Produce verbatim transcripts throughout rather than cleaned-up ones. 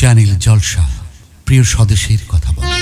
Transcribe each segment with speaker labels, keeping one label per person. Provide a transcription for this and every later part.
Speaker 1: Channel জলসা প্রিয় স্বদেশের কথা বলে।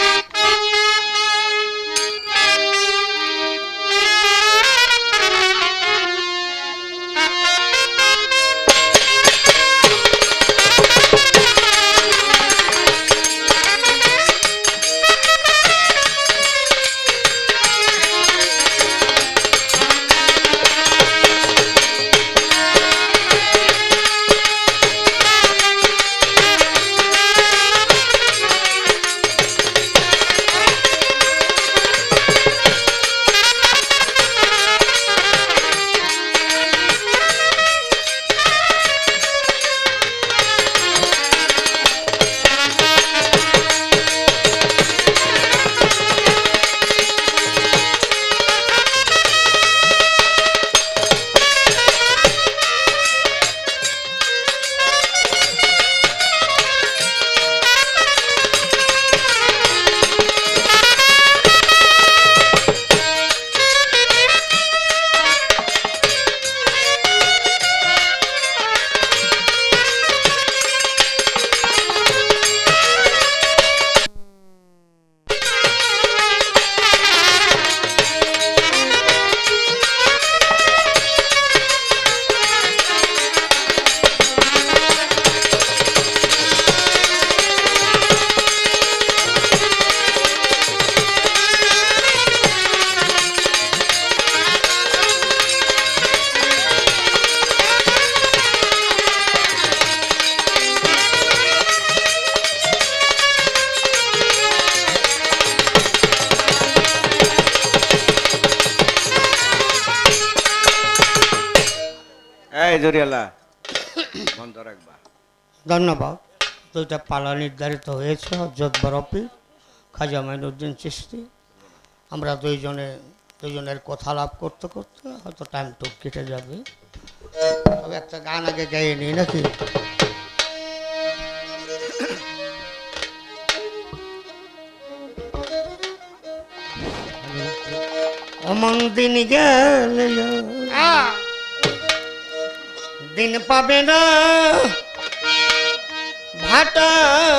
Speaker 2: ধন্যবাদ। দুইটা পালা নির্ধারিত হয়েছে হযরত বরফি খাজা মাইনুদ্দিন চিশতি। আমরা দুইজনে দুইজনের কথা লাভ করতে করতে হয়তো টাইম টুক কেটে যাবে। তবে একটা গান আগে গাইয়ে নিই নাকি? অমন দিন গেলে দিন পাবে না ভাটা,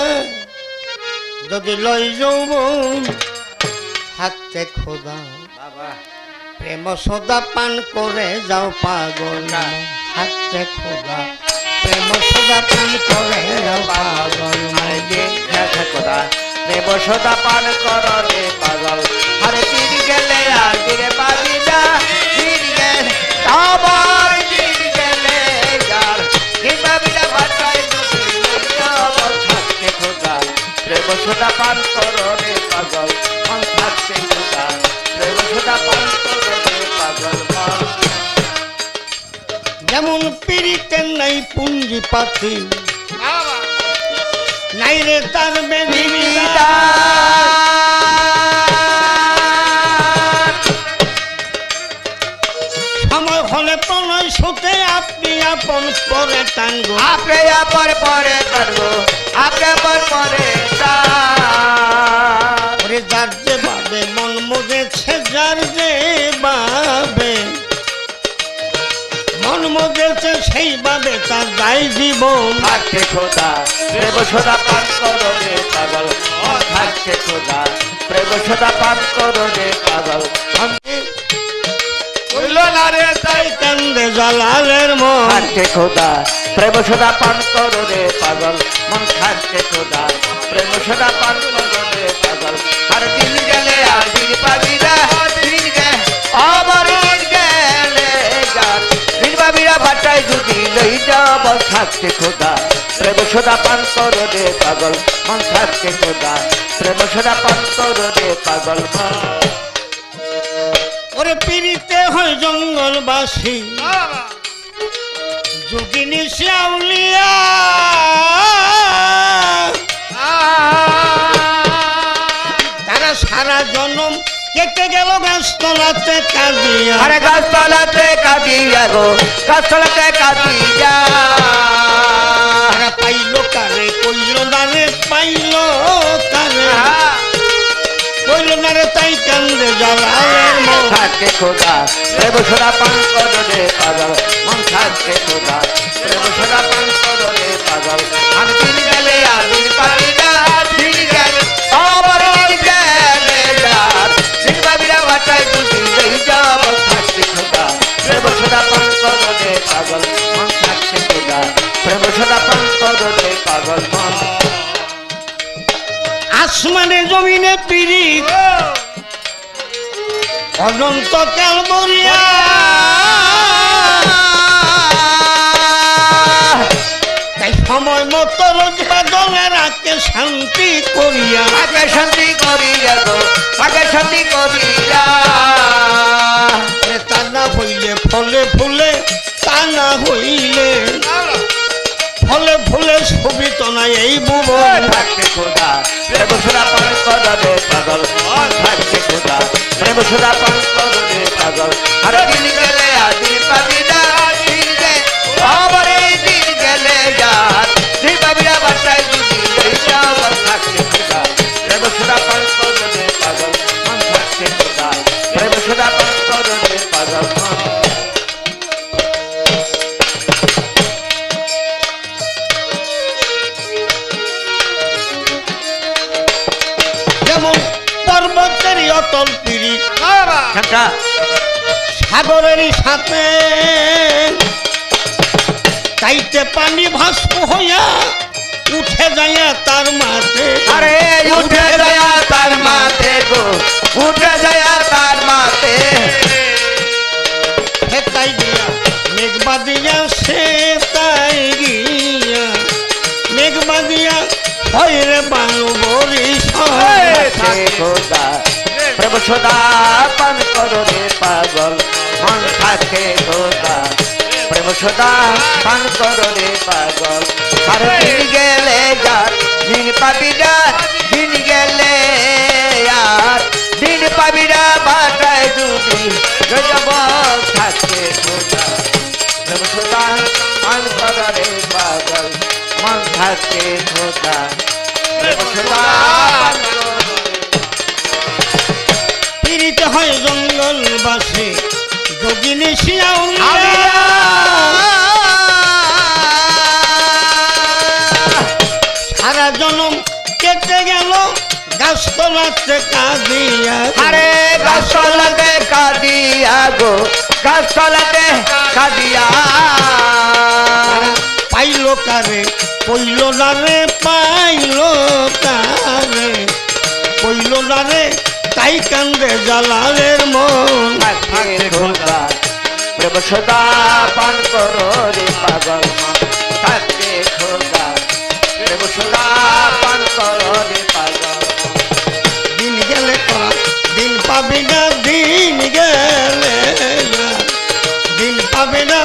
Speaker 2: যদি লই যৌবন হাতে খোদা প্রেম সদা পান করে যাও পাগল হাতে খোদা প্রেম সদা পান করে যাও পাগল
Speaker 3: খোদা প্রেম সদা পান কর রে পাগল। আরে ফির গেলে আর ফিরে পাবি না, ফির গেলে আবার ফির গেলে যার পাবি না ভাটায় থাকতে খোদা প্রেম সদা পান কর রে পাগল মন থাকতে খোদা প্রেম সদা পান কর রে পাগল।
Speaker 2: যেমন পিরিতের নাই পুঞ্জি পাতি নাই রে তার বেদিবিদা, সময় হলে প্রণয় সুতে আপনি আপন পরে টানগো
Speaker 3: আপনি আপন পরে টানগো আপনি আপন পরে
Speaker 2: ওরে যার যে ভাবে মন মজেছে যার যে ভাবে মন মজেছে সেইভাবে তার দায় জীবন
Speaker 3: থাকতে খোদা প্রেম সদা পান করো রে পাগল থাকতে খোদা প্রেম সদা পান করো রে পাগল।
Speaker 2: না রে তাই কান্দে জালালের মন
Speaker 3: থাকতে খোদা প্রেম সদা পান করো রে পাগল মন থাকতে খোদা প্রেম সদা পান করো রে পাগল। আর দিন গেলে আর দিন পাবি না, দিন গেলে আবার দিন গেলে যার দিন পাবি না ভাটায় যদি লই যাব থাকতে খোদা প্রেম সদা পান করো রে পাগল মন থাকতে খোদা প্রেম সদা পান করো রে পাগল।
Speaker 2: ওরে পিরিতে হয় জঙ্গলবাসী যোগিনী শ্যাউলিয়া তারা সারা জনম কেটে গেল গাছতলাতে কাঁদিয়া।
Speaker 3: আরে গাছতলাতে কাঁদিয়া গো গাছতলাতে কাঁদিয়া
Speaker 2: তারা পাইল কারে কইল না রে পাইল কারে কইল না রে তাই কান্দে জালালের মন
Speaker 3: থাকতে খোদা প্রেম সদা পান করো রে পাগল মন থাকতে খোদা প্রেম সদা পান করো রে পাগল। আর দিন গেলে আর
Speaker 2: আসমানে জমিনে পীড়িত অনন্ত কাল মরিয়া তাই সময় মতো রোজ বাদলে রাখতে শান্তি করিয়া
Speaker 3: আগে শান্তি করিয়া গো আগে শান্তি করিয়া
Speaker 2: তা না হইলে ফলে ফুলে তা না হইলে ফলে ফুলে শোভিত না এই ভুবন
Speaker 3: থাকতে খোদা প্রেম সুরা পান কররে পাগল থাকতে খোদা প্রেম সুরা পান কররে পাগল আর দিন গেলে আর দিন পাবি না দিন গে আবারে দিন গেলে যার দিন পাবি না বাটাই যদি এইটা আবার থাকতে খোদা প্রেম সুরা পান কররে পাগল মন থাকতে খোদা প্রেম সুরা পান কররে পাগল
Speaker 2: যেমন পর্বতেরই অটল পীড়িত
Speaker 3: ঘন্টা
Speaker 2: সাগরেরই সাথে চাইতে পানি ভাস্প হইয়া উঠে যাইয়া তার মাঠে
Speaker 3: আরে উঠে যায়া তার মাতে গো উঠে যায়া তার মাতে
Speaker 2: সে তাই গিয়া মেঘবা দিয়া সে তাই গিয়া মেঘবা দিয়া হইরে বানু বরিশ
Speaker 3: খোদা প্রভু সদা পান করো রে পাগল মন থাকে খোদা প্রভু সদা পান করো রে পাগল আর দিন গেলে যার দিন পাবি না দিন গেলে আর দিন পাবি না বাটায় যদি গজব থাকে খোদা প্রভু সদা পান করো রে পাগল মন থাকে খোদা প্রভু সদা পান করো
Speaker 2: পীড়িত হয় জঙ্গল বাসে যোগিনী শিয়াউলিয়া সারা জনম কেটে গেল গাছতলাতে কাঁদিয়া
Speaker 3: আরে গাছতলাতে কাঁদিয়া গো গাছতলাতে কাঁদিয়া
Speaker 2: পাইল কারে পইল না রে পাইল কারে পইল না রে তাই কান্দে জালালের মন
Speaker 3: থাকতে খোদা প্রেম সদা পান করো রে পাগল মন থাকতে খোদা প্রেম সদা পান করো রে পাগল
Speaker 2: দিন গেলে তোরা দিন পাবি না দিন গেলে দিন পাবি না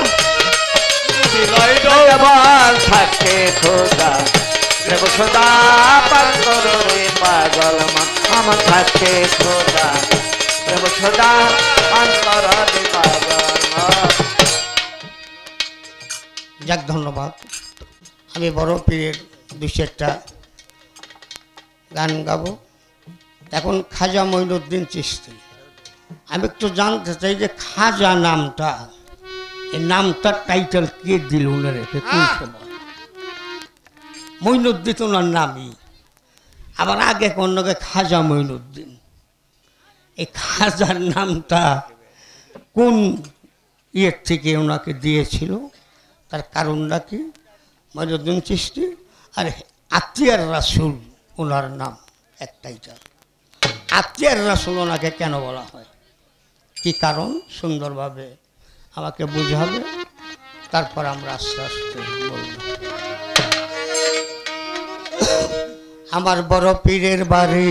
Speaker 3: দয়াবান থাকতে খোদা প্রেম সদা পান করো রে পাগল মন আমার থাকতে খোদা প্রেম সদা পান করো রে পাগল মন
Speaker 2: যাক ধন্যবাদ। আমি বড় পীরের দু চারটা গান গাবো। এখন খাজা মঈনুদ্দিন চিশতি, আমি একটু জানতে চাই যে খাজা নামটা, এই নামটার টাইটেল কে দিল উনারে কোন সময়? মঈনুদ্দিন ওনার নামই, আবার আগে অন্যকে খাজা মঈনুদ্দিন। এই খাজার নামটা কোন ইয়ের থেকে ওনাকে দিয়েছিল, তার কারণটা কি? মঈনুদ্দিন চিশতি আর আতিয়ার রাসূল ওনার নাম একটাইটা। আতিয়ার রাসূল ওনাকে কেন বলা হয়, কি কারণ, সুন্দরভাবে আমাকে বুঝাবে, তারপর আমরা আস্তে আস্তে বলব। আমার বড় পীরের বাড়ি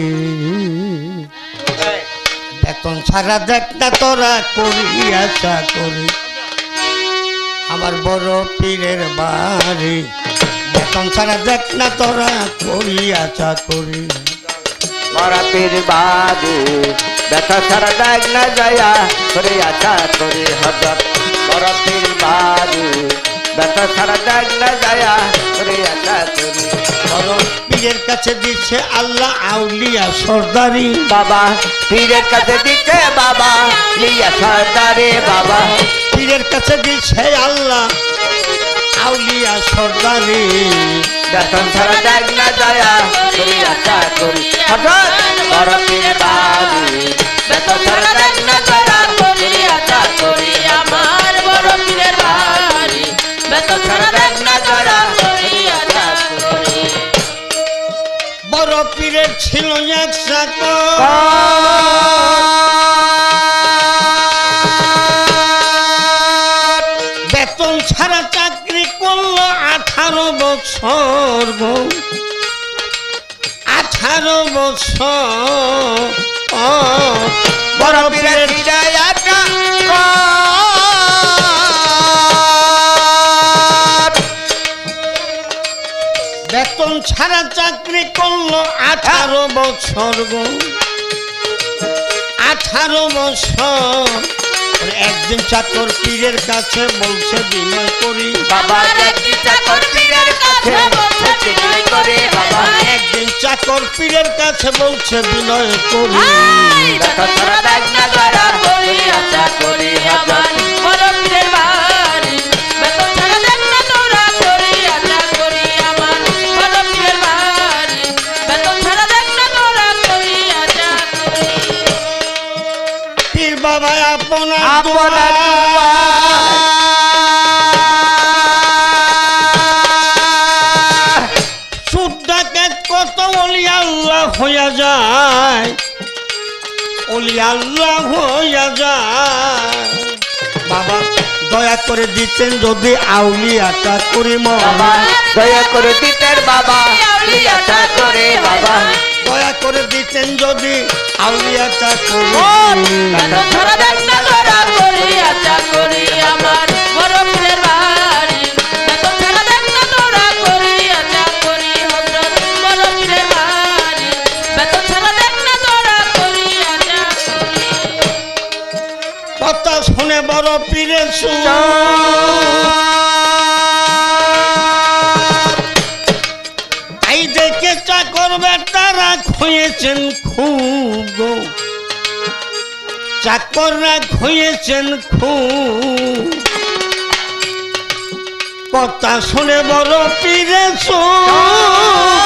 Speaker 2: বেতন ছাড়া দেখ না তোরা করিয়া চাকরি। আমার বড় পীরের বাড়ি বেতন ছাড়া দেখ না তোরা করিয়া চাকরি।
Speaker 3: বড় পীর বাড়ি বেতন ছাড়া দেখ না যায়া করিয়া চাকরি হজরত। বড় পীর বাড়ি বেতন ছাড়া দেখ না যায়া করিয়া চাকরি।
Speaker 2: বড় পীরের কাছে দিচ্ছে আল্লাহ আউলিয়া সর্দারি।
Speaker 3: বাবা পীরের কাছে দিচ্ছে বাবা লিয়া সর্দারে। বাবা
Speaker 2: পীরের কাছে দিচ্ছে আল্লাহ আউলিয়া সর্দারি।
Speaker 3: বেতন ছাড়া দেখ না যায়া করিয়া চাকরি হজরত। বড় পীর বাড়ি বেতন ছাড়া দেখ না যায়া করিয়া চাকরি। আমার বড় পীরের বাড়ি বেতন ছাড়া দেখ না যায়া করিয়া চাকরি।
Speaker 2: বড় পীরের ছিল এক চাকর, বেতন ছাড়া চাকরি করলো আঠারো বছর গো, আঠারো বছর।
Speaker 3: বড় পীরের হৃদয়াটা
Speaker 2: বেতন ছাড়া চাকরি করলো আঠারো বছর গো, আঠারো বছর। একদিন চাকর পীরের কাছে বলছে বিনয় করি
Speaker 3: বাবা, একদিন চাকর পীরের কাছে বলছে বিনয় করে বাবা,
Speaker 2: একদিন চাকর পীরের কাছে বলছে বিনয় করি
Speaker 3: বেতন ছাড়া দেখ না ধরা করি আশা করি আমার বড় পীরের বাড়ি, বেতন ছাড়া দেখ না ধরা করি আশা করি আমার বড় পীরের বাড়ি, বেতন ছাড়া দেখ না ধরা করি আশা করি।
Speaker 2: পীর বাবা আপনার
Speaker 3: আপনার
Speaker 2: সুদ ডাকাত কত ওলি আল্লাহ হইয়া যায়, ওলি আল্লাহ হইয়া যায়। বাবা দয়া করে দিতেন যদি আউলিয়াটা করি
Speaker 3: বাবা, দয়া করে দিতেন বাবা আশা করে বাবা,
Speaker 2: দয়া করে দিতেন যদি আউলিয়াটা করি
Speaker 3: বেতন ছাড়া দেখ না ধরা করি আশা করি আমার বড় পীরের বাড়ি, বেতন ছাড়া দেখ না ধরা করি আশা করি হযরত বড় পীরের বাড়ি, বেতন ছাড়া দেখ না ধরা করি আশা করি।
Speaker 2: কথা শুনে বড় পীরের সুর তাই দেখে চাকর বেটারা খুঁয়েছেন খুব গো, চাকররা খুঁয়েছেন খুব। কথা শুনে বড় পীরের সুর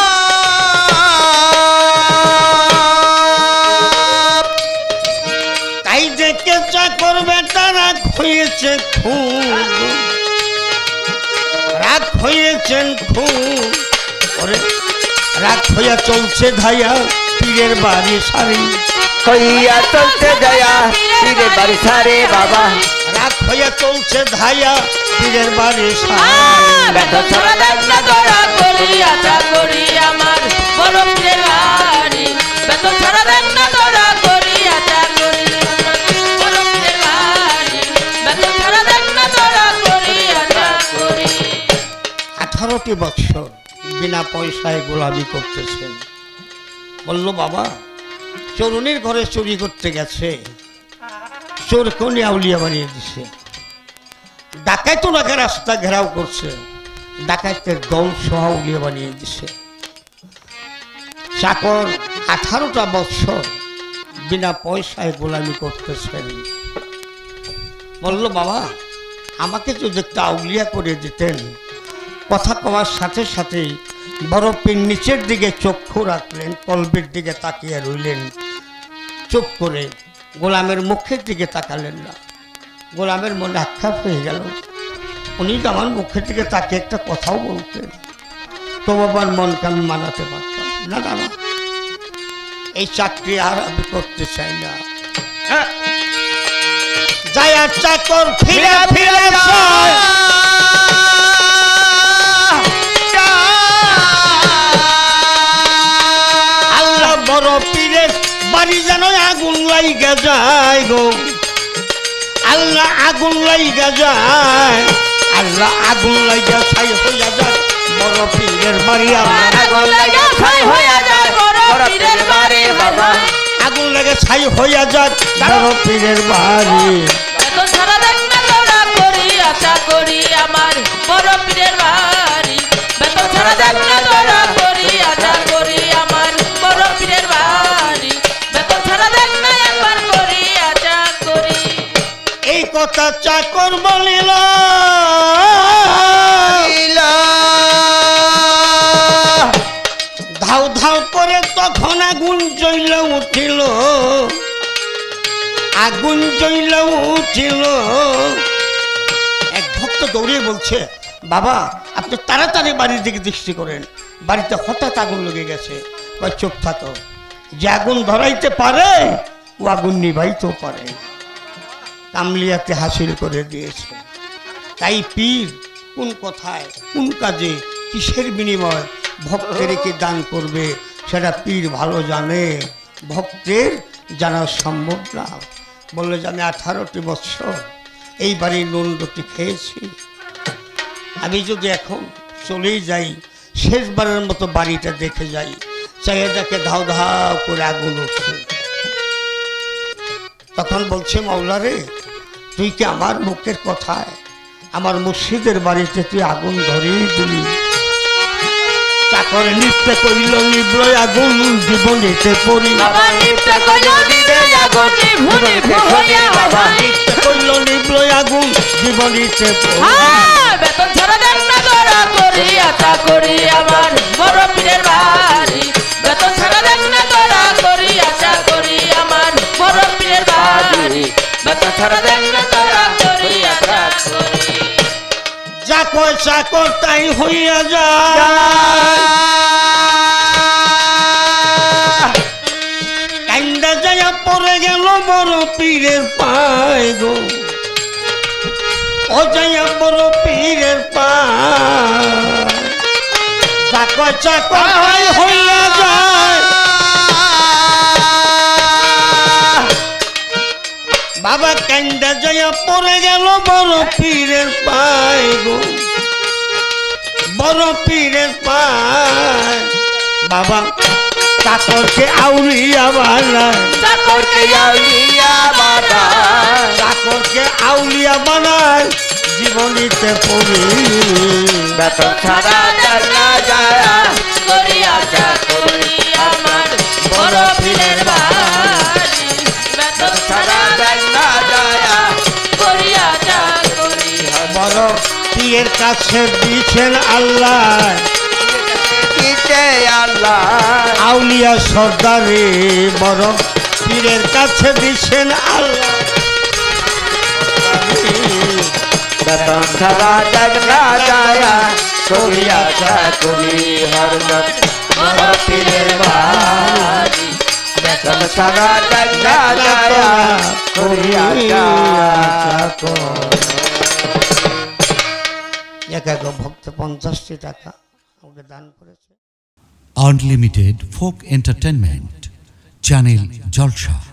Speaker 2: তাই দেখে চাকর বেটারা খুঁয়েছে খুব, রাত হয়েছেন খুব। ওরে রাত হইয়া চলছে ধাইয়া পীরের বাড়ি সারি,
Speaker 3: কইয়া চলতে দয়া পীরের বাড়ি সারে বাবা,
Speaker 2: রাত হইয়া চলছে ধাইয়া পীরের বাড়ি সারি।
Speaker 3: বেতন ছাড়া দেখ না ধরা করি আশা করি আমার বড় পীরের বাড়ি, বেতন ছাড়া দেখ না ধরা করি আশা করি বড় পীরের বাড়ি, বেতন ছাড়া দেখ না ধরা করি আশা করি।
Speaker 2: আঠারোটি বৎসর বিনা পয়সায় গোলামি করতেছেন। বলল বাবা চরুনির ঘরে চুরি করতে গেছে, চোর কোনে আউলিয়া বানিয়ে দিছে, ডাকাইতো নাকি রাস্তা ঘেরাও করছে, ডাকাইতের দল সহ আউলিয়া বানিয়ে দিছে। চাকর আঠারোটা বৎসর বিনা পয়সায় গোলামি করতেছেন। বলল বাবা আমাকে যদি একটা আউলিয়া করে দিতেন। কথা কওয়ার সাথে সাথেই বড় পীর নিচের দিকে চক্ষু রাখলেন, কলবের দিকে তাকিয়ে রইলেন চুপ করে, গোলামের মুখের দিকে তাকালেন না। গোলামের মনে আক্ষেপ হয়ে গেল, উনি তো আমার মুখের দিকে তাকিয়ে একটা কথাও বলতেন, তো বাবার মনকে আমি মানাতে পারতাম না। না না এই চাকরি আর আমি করতে চাই না। যাই আর চাকর ফিরে ফিরে যায়, আল্লাহ বড় পীরের বাড়ি যেন আগুন লাইগা যায় গো, আল্লাহ আগুন লাইগা যায়, আল্লাহ আগুন লাইগা ছাই হইয়া যায় বড় পীরের বাড়ি।
Speaker 3: আগুন লাগা ছাই হইয়া যায় বড় পীরের বাড়ি বাবা,
Speaker 2: আগুন লাগে ছাই হইয়া যায় বড় পীরের বাড়ি।
Speaker 3: বেতন ছাড়া দেখ না ধরা করি আশা করি আমার বড় পীরের বাড়ি, বেতন ছাড়া দেখ না ধরা করি আশা করি আমার বড় পীরের বাড়ি, বেতন ছাড়া দেখ না একবার করি আশা করি।
Speaker 2: এই কথা চাকর বলিল, ধাউ ধাউ করে তখন আগুন জ্বলে উঠিল, আগুন জ্বলে উঠিল। এক ভক্ত দৌড়িয়ে বলছে বাবা আপনি তাড়াতাড়ি বাড়ির দিকে দৃষ্টি করেন, বাড়িতে হঠাৎ আগুন লেগে গেছে। কয় চুপ থাকো, যে আগুন ধরাইতে পারে ও আগুন নিভাইতেও পারে। কামলিয়াতে হাসিল করে দিয়েছে। তাই পীর কোন কথায়, কোন কাজে, কিসের বিনিময় ভক্তেরকে দান করবে সেটা পীর ভালো জানে, ভক্তের জানা সম্ভব না। বললো যে আমি আঠারোটি বছর এই বাড়ির নুন রুটি খেয়েছি, আমি যদি এখন চলেই যাই, শেষবারের মতো বাড়িটা দেখে যাই, চাইয়ে দেখে ধাও ধাও করে আগুন উঠছে। তখন বলছে মাওলা রে, তুই কি আমার মুখের কথায় আমার মুর্শিদের বাড়িতে তুই আগুন ধরিয়ে দিলি? চাকর লিপ্তে কইল নিবল আগুন, জীবনীতে পড়ি লিপ্তে কইল নিবল আগুন, জীবনীতে পড়ি।
Speaker 4: বেতন ছাড়া দেন না ধরা করি আশা করি আমার বড় পীরের বাড়ি, বেতন ছাড়া দেন না ধরা করি আশা করি আমার বড় পীরের বাড়ি, বেতন ছাড়া দেন না ধরা করি আশা করি।
Speaker 2: যা কয় চাকর তাই হইয়া যায়, কাইন্দা যাইয়া পড়ে গেল বড় পীরের পায় গো, ও যাইয়া বড় পীরের পায়। যা কয় চাকর তাই হইয়া যায়, বাবা কাইন্দা যাইয়া পড়ে গেল বড় পীরের পায় গো, বড় পীরের পায়। বাবা চাকরকে আউলিয়া বানায়,
Speaker 3: চাকরকে আউলিয়া বানায়,
Speaker 2: চাকরকে আউলিয়া বানায়, জীবনীতে পড়ি
Speaker 3: বেতন ছাড়া দেন না যায়
Speaker 4: করি আশা করি আমার বড় পীরের বাড়ি, বেতন ছাড়া
Speaker 3: দেন না যায়
Speaker 4: করি আশা করি।
Speaker 2: বড় পীরের কাছে দিয়েছেন আল্লাহ,
Speaker 3: দিতে আল্লাহ
Speaker 2: আউলিয়া সর্দারে, বড় পীরের কাছে দিয়েছেন আল্লাহ।
Speaker 3: বেতন ছাড়া দেন না যায় করি আশা করি হরদম বড় পীরের বাড়ি, বেতন ছাড়া দেন না যায় করি আশা
Speaker 2: এক এক ভক্ত পঞ্চাশটি টাকা আমাকে দান করেছে।
Speaker 1: আনলিমিটেড ফোক এন্টারটেনমেন্ট চ্যানেল জলসা।